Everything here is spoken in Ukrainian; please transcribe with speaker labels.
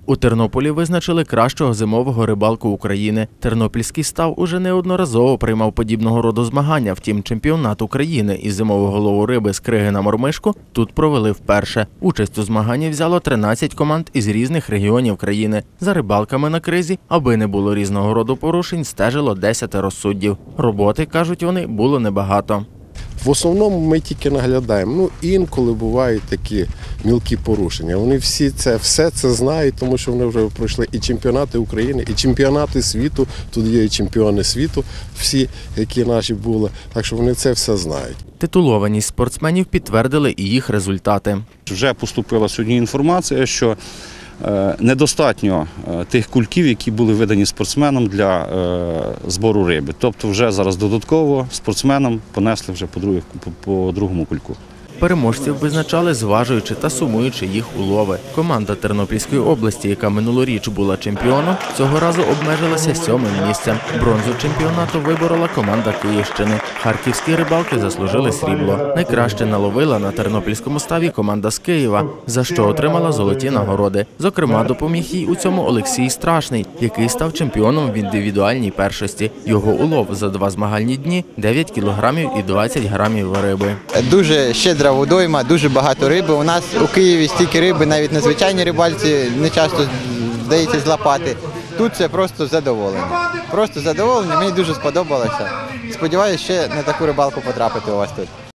Speaker 1: У Тернополі визначили кращого зимового рибалку України. Тернопільський став уже неодноразово приймав подібного роду змагання, втім чемпіонат України із зимового лову риби з криги на мормишку тут провели вперше. Участь у змаганні взяло 13 команд із різних регіонів країни. За рибалками на кризі, аби не було різного роду порушень, стежило 10 суддів. Роботи, кажуть вони, було небагато.
Speaker 2: В основному ми тільки наглядаємо. Інколи бувають такі мілкі порушення. Вони все це знають, тому що вони вже пройшли і чемпіонати України, і чемпіонати світу. Тут є і чемпіони світу, всі, які наші були. Так що вони це все знають.
Speaker 1: Титулованість спортсменів підтвердили і їх результати.
Speaker 3: Вже поступила сьогодні інформація, що недостатньо тих кульків, які були видані спортсменам для збору риби. Тобто вже зараз додатково спортсменам понесли вже по другому кульку.
Speaker 1: Переможців визначали, зважуючи та сумуючи їх улови. Команда Тернопільської області, яка минулоріч була чемпіоном, цього разу обмежилася 7-м місцем. Бронзу чемпіонату виборола команда Київщини. Харківські рибалки заслужили срібло. Найкраще наловила на тернопільському ставі команда з Києва, за що отримала золоті нагороди. Зокрема, допоміг їй у цьому Олексій Страшний, який став чемпіоном в індивідуальній першості. Його улов за 2 змагальні дні – 9 кілограмів і 20 грамів риби.
Speaker 4: Дуже щедра водойма, дуже багато риби. У нас у Києві стільки риби, навіть на звичайній рибальці не часто вдається злапати. Тут це просто задоволення. Просто задоволення, мені дуже сподобалося. Сподіваюся, ще на таку рибалку потрапити у вас тут.